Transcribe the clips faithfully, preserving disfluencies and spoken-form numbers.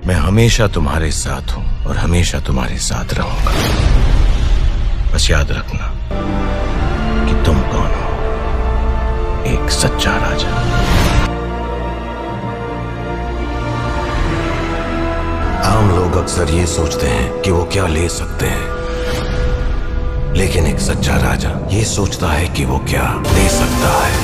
मैं हमेशा तुम्हारे साथ हूं और हमेशा तुम्हारे साथ रहूंगा। बस याद रखना कि तुम कौन हो, एक सच्चा राजा। आम लोग अक्सर ये सोचते हैं कि वो क्या ले सकते हैं, लेकिन एक सच्चा राजा ये सोचता है कि वो क्या दे सकता है।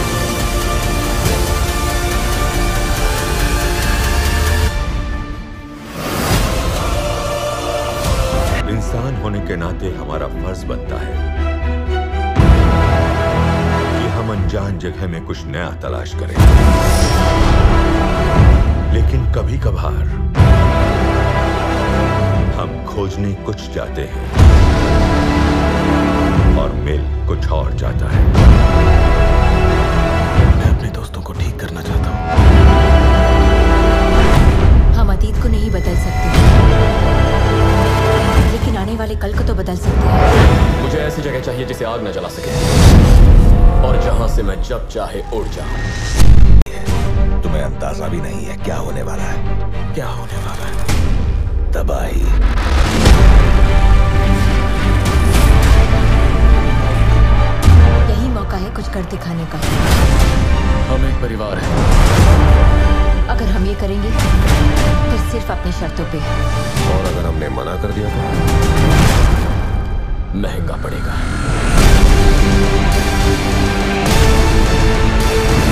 इंसान होने के नाते हमारा फर्ज बनता है कि हम अनजान जगह में कुछ नया तलाश करें, लेकिन कभी कभार हम खोजने कुछ जाते हैं और मिल कुछ और जाता है। मैं अपने दोस्तों को ठीक करना चाहता हूँ। हम अतीत को नहीं बदल सकते, लेकिन आने वाले कल को तो बदल सकते हैं। मुझे ऐसी जगह चाहिए जिसे आग न जला सके और जहां से मैं जब चाहे उड़ जाऊं। तुम्हें अंदाजा भी नहीं है क्या होने वाला है। क्या होने वाला है? तबाही। यही मौका है कुछ कर दिखाने का। हम एक परिवार हैं। अगर हम ये करेंगे तो सिर्फ अपनी शर्तों पे। और अगर हमने मना कर दिया तो महंगा पड़ेगा।